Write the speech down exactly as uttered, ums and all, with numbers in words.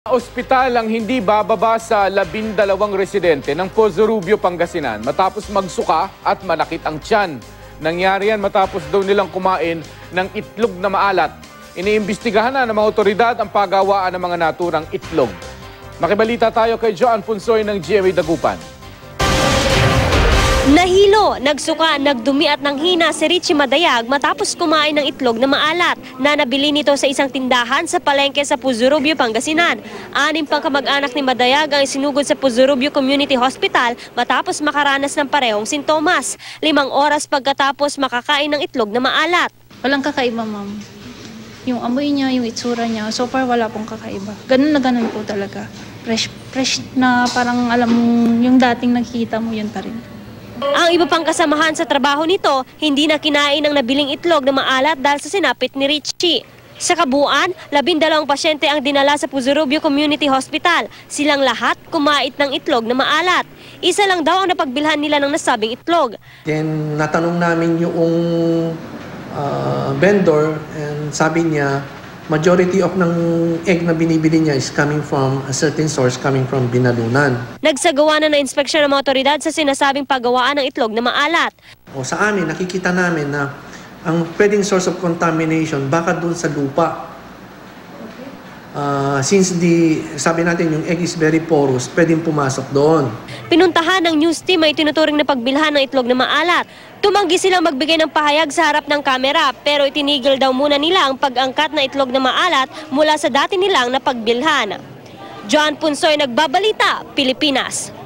Ospital ang hindi bababa sa labindalawang residente ng Pozo Rubio, Pangasinan matapos magsuka at manakit ang tiyan. Nangyari yan matapos daw nilang kumain ng itlog na maalat. Iniimbestigahan na ng mga otoridad ang paggawaan ng mga naturang itlog. Makibalita tayo kay Joan Punsoy ng G M A Dagupan. Nahilo, nagsuka, nagdumi at nanghina si Richie Madayag matapos kumain ng itlog na maalat na nabili nito sa isang tindahan sa palengke sa Pozo Rubio, Pangasinan. Anim pang kamag-anak ni Madayag ang isinugod sa Pozo Rubio Community Hospital matapos makaranas ng parehong sintomas. Limang oras pagkatapos makakain ng itlog na maalat. Walang kakaiba, ma'am. Yung amoy niya, yung itsura niya, so far wala pong kakaiba. Ganun na ganun po talaga. Fresh, fresh na parang alam mong yung dating nakikita mo, yun pa rin. Ang iba pang kasamahan sa trabaho nito, hindi na kinain ng nabiling itlog na maalat dahil sa sinapit ni Richie. Sa kabuuan, labindalawang pasyente ang dinala sa Pozo Rubio Community Hospital. Silang lahat kumait ng itlog na maalat. Isa lang daw ang napagbilhan nila ng nasabing itlog. Then natanong namin yung uh, vendor and sabi niya, majority of ng egg na binibili niya is coming from a certain source coming from Binalunan. Nagsagawa na ng inspeksyon ng mga otoridad sa sinasabing paggawaan ng itlog na maalat. O sa amin, nakikita namin na ang pwedeng source of contamination baka doon sa lupa. Uh, since the, sabi natin yung egg is very porous, pwedeng pumasok doon. Pinuntahan ng news team ay tinuturing na pagbilhan ng itlog na maalat. Tumanggi silang magbigay ng pahayag sa harap ng kamera pero itinigil daw muna nila ang pag-angkat na itlog na maalat mula sa dati nilang napagbilhan. Joan Punsoy, Nagbabalita, Pilipinas.